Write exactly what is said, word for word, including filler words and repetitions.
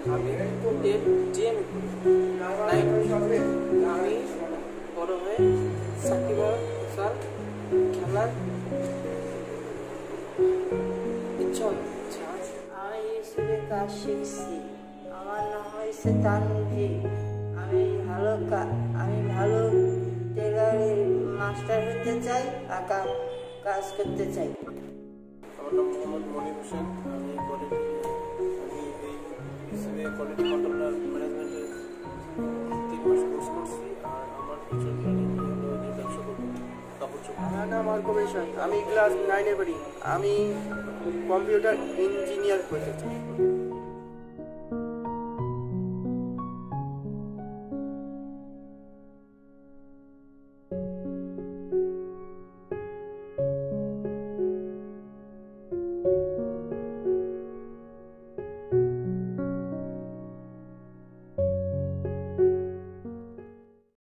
আমি ten GM nine আমি বড় হয়ে সাকিব আল হাসান খেলার ইচ্ছা হচ্ছে। আমি স্কুলে কাজ শিখছি। আমার নাম হয়েছে তানভীর। আমি ভালো আমি ভালো টেলারের মাস্টার হতে চাই আর কাজ করতে চাই। আমার নাম মোহাম্মদ মনির হোসেন। আমি কোয়ালিটি আমি এই হিসেবে কোয়ালিটি কন্ট্রোলার ম্যানেজমেন্টের তিন মাস কোর্স করছি। আর আমার ফিউচার প্ল্যানিং হলো যে ব্যবসা করবো কাপড় চোপড়। আমার নাম অর্ক বিশ্বাস। আমি ক্লাস নাইনে পড়ি। আমি কম্পিউটার ইঞ্জিনিয়ার হতে চাই।